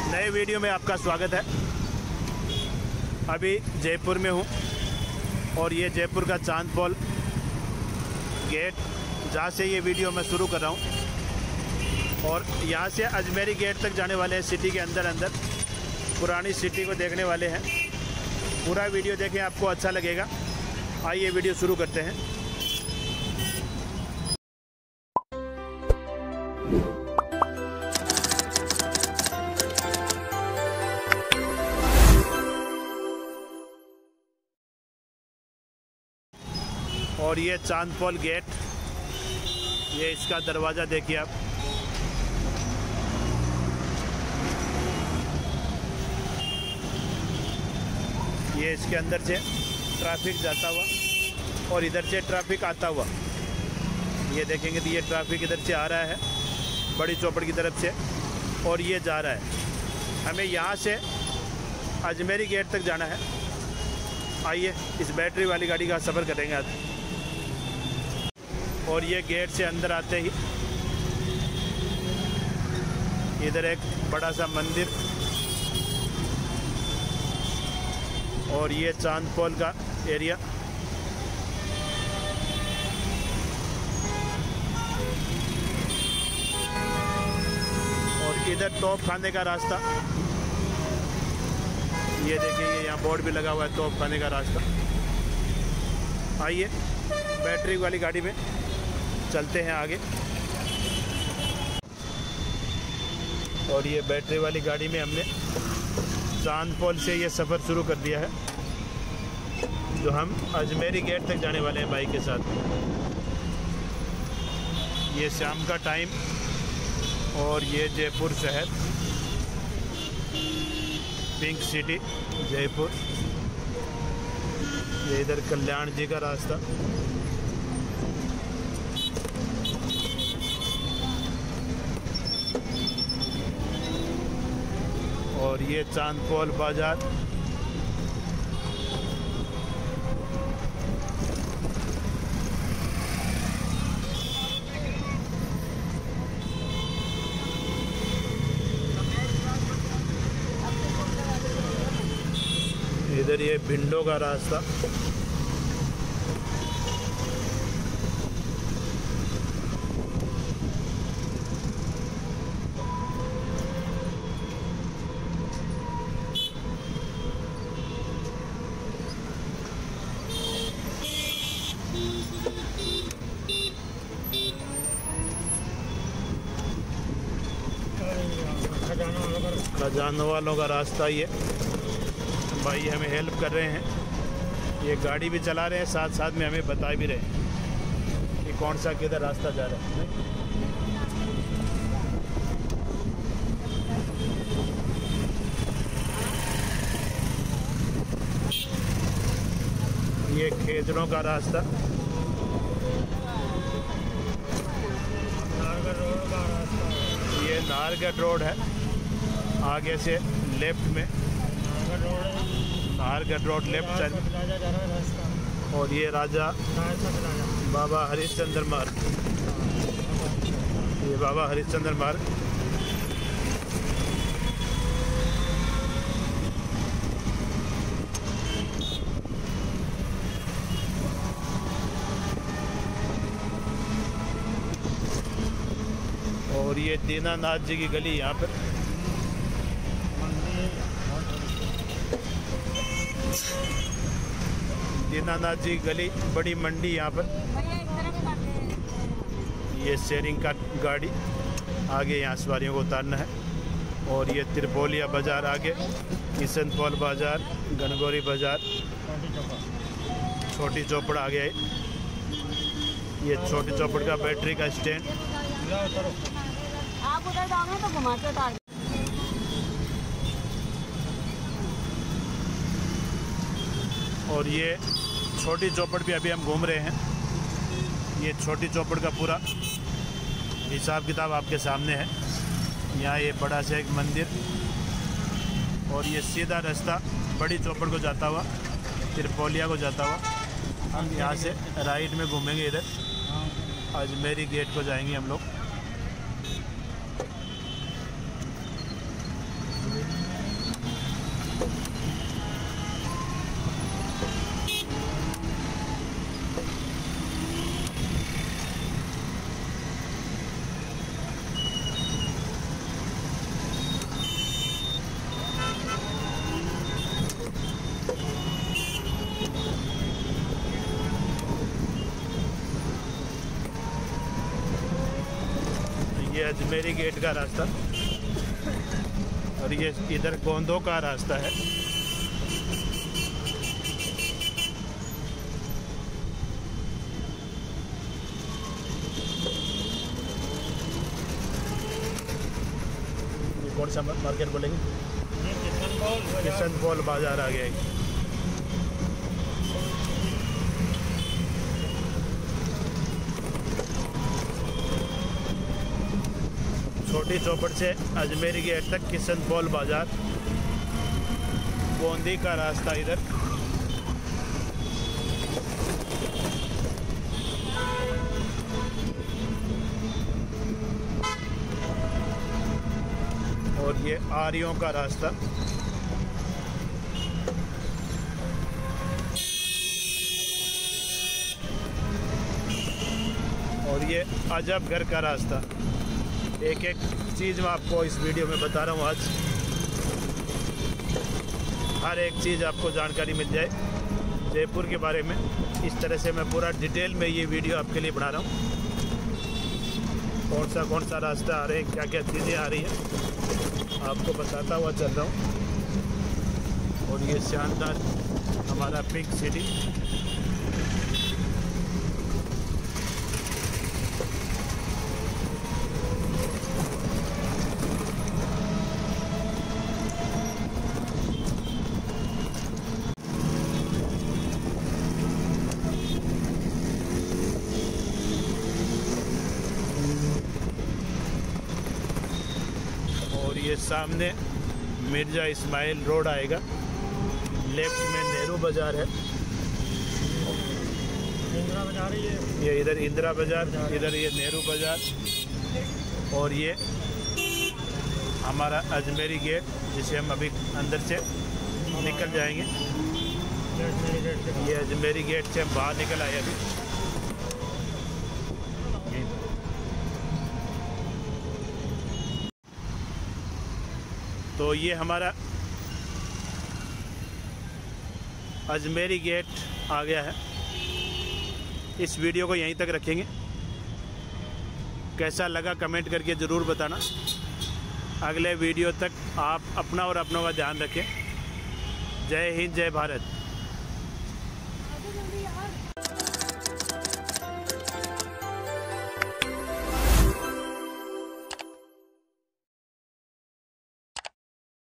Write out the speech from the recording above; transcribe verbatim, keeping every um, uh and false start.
नए वीडियो में आपका स्वागत है। अभी जयपुर में हूँ और ये जयपुर का चांद पोल गेट जहाँ से ये वीडियो मैं शुरू कर रहा हूँ और यहाँ से अजमेरी गेट तक जाने वाले हैं। सिटी के अंदर अंदर पुरानी सिटी को देखने वाले हैं। पूरा वीडियो देखें, आपको अच्छा लगेगा। आइए वीडियो शुरू करते हैं। और ये चांद पोल गेट, ये इसका दरवाज़ा देखिए आप। ये इसके अंदर से ट्रैफिक जाता हुआ और इधर से ट्रैफिक आता हुआ, ये देखेंगे तो ये ट्रैफिक इधर से आ रहा है बड़ी चौपड़ की तरफ से और ये जा रहा है। हमें यहाँ से अजमेरी गेट तक जाना है। आइए इस बैटरी वाली गाड़ी का सफ़र करेंगे आज। और ये गेट से अंदर आते ही इधर एक बड़ा सा मंदिर और ये चांद पोल का एरिया। और इधर तोप खाने का रास्ता, ये देखिए, ये यहाँ बोर्ड भी लगा हुआ है, तोप खाने का रास्ता। आइए बैटरी वाली गाड़ी में चलते हैं आगे। और ये बैटरी वाली गाड़ी में हमने चांद पोल से ये सफ़र शुरू कर दिया है, जो हम अजमेरी गेट तक जाने वाले हैं बाइक के साथ। ये शाम का टाइम और ये जयपुर शहर, पिंक सिटी जयपुर। ये इधर कल्याण जी का रास्ता। और ये चांद पोल बाजार। इधर ये भिंडों का रास्ता। खजानों वालों का रास्ता ये भाई हमें हेल्प कर रहे हैं। ये गाड़ी भी चला रहे हैं, साथ साथ में हमें बता भी रहे हैं कि कौन सा किधर रास्ता जा रहा है। ये खेजड़ों का रास्ता, ये नाहरगढ़ रोड है। आगे से लेफ्ट में नाहरगढ़ रोड लेफ्ट साइड। और ये राजा बाबा हरिश्चंद्र मार्ग, ये बाबा हरिश्चंद्र मार्ग। और ये दीनानाथ जी की गली यहाँ पर। दीनानाथ जी गली, बड़ी मंडी यहाँ पर। ये शेयरिंग का गाड़ी, आगे यहाँ सवारियों को उतारना है। और ये त्रिपोलिया बाज़ार आगे, किशन पोल बाज़ार, गनगौरी बाज़ार, छोटी चौपड़ आ गया है। ये छोटी चौपड़ का बैटरी का स्टैंड। आप उधर जाओगे तो घुमा के उतार। और ये छोटी चौपड़ भी अभी हम घूम रहे हैं। ये छोटी चौपड़ का पूरा हिसाब किताब आपके सामने है। यहाँ ये बड़ा सा एक मंदिर और ये सीधा रास्ता बड़ी चौपड़ को जाता हुआ, त्रिपोलिया को जाता हुआ। हम यहाँ से राइट में घूमेंगे, इधर अजमेरी गेट को जाएंगे हम लोग। अजमेरी गेट का रास्ता और ये इधर गोंदों का रास्ता है। ये कौन सा मार्केट बोलेंगे? किशन बॉल बाजार आ गया है। छोटी चौपड़ से अजमेरी गेट तक किशन बॉल बाजार, गोंदी का रास्ता इधर। और ये आरियों का रास्ता। और ये अजबगढ़ का रास्ता। एक एक चीज़ मैं आपको इस वीडियो में बता रहा हूँ। आज हर एक चीज़ आपको जानकारी मिल जाए जयपुर के बारे में। इस तरह से मैं पूरा डिटेल में ये वीडियो आपके लिए बना रहा हूँ। कौन सा कौन सा रास्ता आ रहे हैं, क्या क्या चीज़ें आ रही हैं, आपको बताता हुआ चल रहा हूँ। और ये शानदार हमारा पिंक सिटी। और ये सामने मिर्ज़ा इस्माइल रोड आएगा। लेफ्ट में नेहरू बाज़ार है। इंदिरा बाजार है ये ये इधर इंदिरा बाज़ार, इधर ये नेहरू बाज़ार। और ये हमारा अजमेरी गेट, जिसे हम अभी अंदर से निकल जाएंगे। ये अजमेरी गेट से हम बाहर निकल आए अभी। तो ये हमारा अजमेरी गेट आ गया है। इस वीडियो को यहीं तक रखेंगे। कैसा लगा कमेंट करके ज़रूर बताना। अगले वीडियो तक आप अपना और अपनों का ध्यान रखें। जय हिंद, जय भारत।